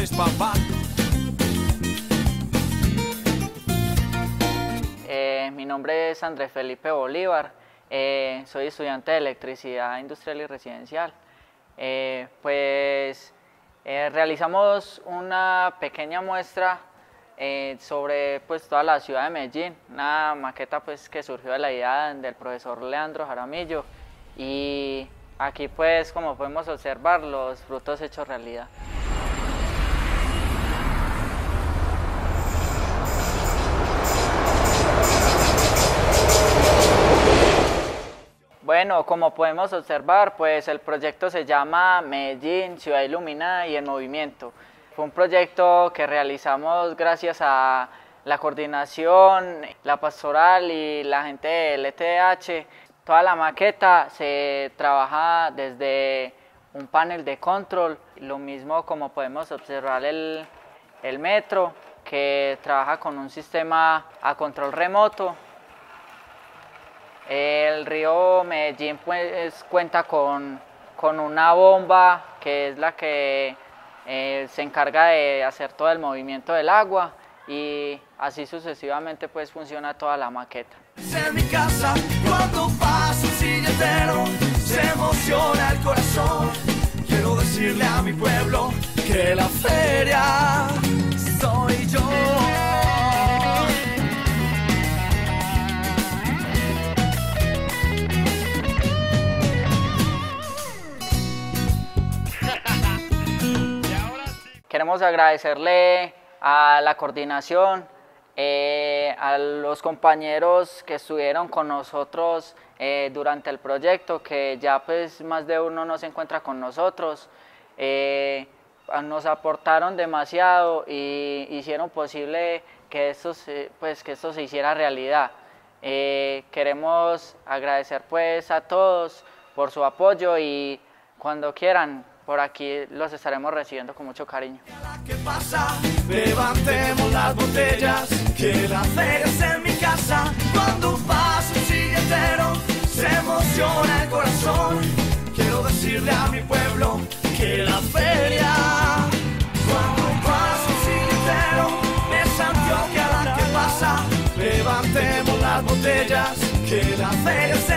tienes, papá. Mi nombre es Andrés Felipe Bolívar, soy estudiante de electricidad industrial y residencial. Realizamos una pequeña muestra sobre toda la ciudad de Medellín, una maqueta que surgió de la idea del profesor Leandro Jaramillo, y aquí como podemos observar, los frutos hechos realidad. Bueno, como podemos observar, el proyecto se llama Medellín, Ciudad Iluminada y en Movimiento. Fue un proyecto que realizamos gracias a la coordinación, la pastoral y la gente de LTH. Toda la maqueta se trabaja desde un panel de control, lo mismo como podemos observar el metro, que trabaja con un sistema a control remoto. El río Medellín cuenta con una bomba que es la que se encarga de hacer todo el movimiento del agua, y así sucesivamente funciona toda la maqueta. En mi casa, cuando pasa un silletero, se emociona el corazón. Quiero decirle a mi pueblo que la feria soy yo. Queremos agradecerle a la coordinación, a los compañeros que estuvieron con nosotros durante el proyecto, que ya más de uno no se encuentra con nosotros. Nos aportaron demasiado y hicieron posible que esto se hiciera realidad. Queremos agradecer a todos por su apoyo, y cuando quieran, por aquí los estaremos recibiendo con mucho cariño. ¿Qué pasa? Levantemos las botellas, que la feria es en mi casa. Cuando pasa un silletero, se emociona el corazón. Quiero decirle a mi pueblo que la feria, cuando pasa un silletero, es Antioquia la que pasa. Levantemos las botellas, que la feria es